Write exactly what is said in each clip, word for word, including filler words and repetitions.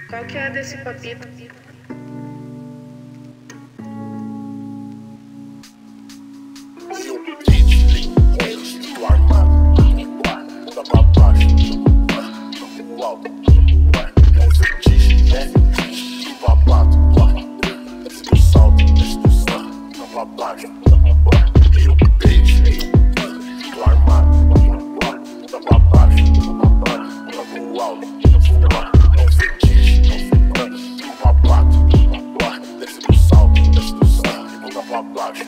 Qual que é desse papito? Do armado, da pra baixo, do alto, é um fetiche, é do babado, desce do salto, desce do salto, da pra baixo, e o beijo, do armado, da pra baixo, do alto, é um fetiche, do babado, desce do salto, desce do salto, da pra baixo,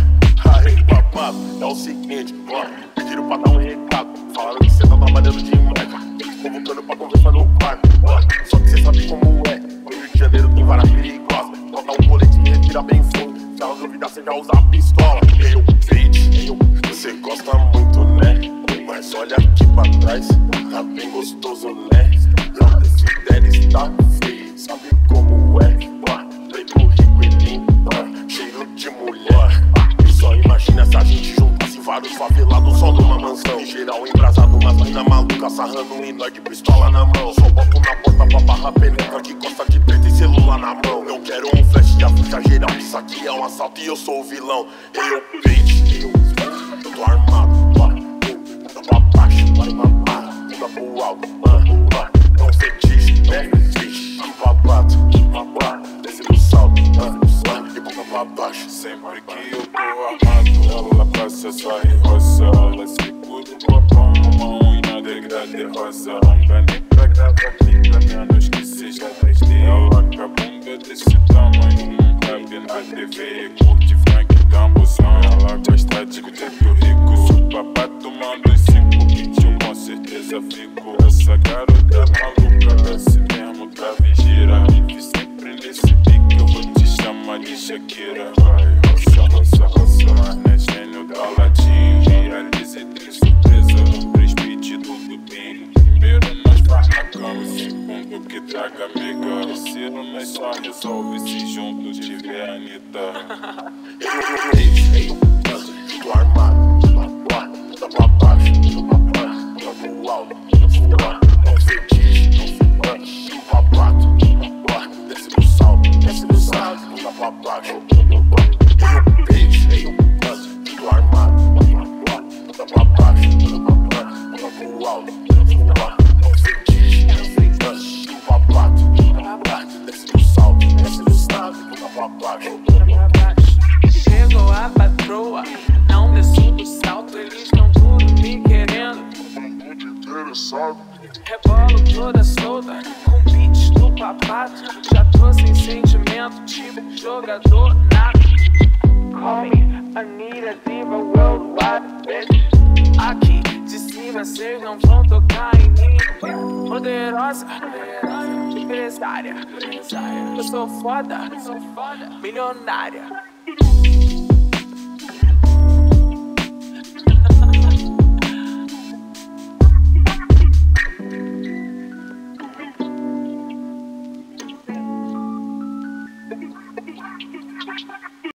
aí babado, é o seguinte, pediram pra dar um recado, falaram que cê tá trabalhando demais, convocando pra conversar no quarto, só que cê sabe como é, no Rio de Janeiro tem várias perigosas, botar um boletim e respira bem fundo, se elas duvidar cê já usa a pistola. Eu, bitch, eu, você gosta muito, né, mas olha aqui pra trás, tá bem gostoso, né, não desce está feio, sabe como é, preto, rico e lindo, cheiro de mulher, só imagina se a gente juntasse vários favelados só numa mansão, em geral embrasado, umas mina maluca sarrando um nós de pistola na mão, só boto na porta pra barra penetra que gosta de preto e celular na mão, não quero um flash de avisa geral, isso aqui é um assalto e eu sou o vilão, eu bitch, eu, eu tô armado, anda pra baixo, anda pro alto, é um fetiche, né, fetiche, babado, babado, desce do salto, e boca pra baixo. Sempre que eu tô armado, ela passa essa roça, ela segura o copão numa unha degradê rosa, não dá nem pra gravar clipe, a menos que seja três D. Ela com a bunda desse tamanho, não cabe na T V, curte funk da moção, ela gosta de teto rico, se o papá tomando esse pouquinho, com certeza fico. Essa garota maluca desce mesmo pra vigiar, vive sempre nesse pique, eu vou te chamar de Shakira. Vai, roça, roça, roça, mas não é gênio da latim, realize três surpresa, três beat, tudo bem. Primeiro nós faz na cama, segundo que traga amiga, terceiro nós só resolve se junto tiver a Anitta. Eu, tô armado, anda pra baixo, anda pro alto, é um fetiche, do babado, desce do salto, desce do salto, anda pra baixo, eu bitch, tô armado, anda pra baixo, anda pro alto, é um fetiche, do babado, desce do salto, desce do salto, anda pra baixo. Chegou a patroa, não desço do salto, eles tão tudo me querendo. Rebolo toda solta, com beats do papato. Já tô sem sentimento, tipo jogador nato. Call me Anitta Diva Worldwide, bitch. Aqui de cima cês não vão tocar em mim. Poderosa, empresária, eu sou foda, milionária.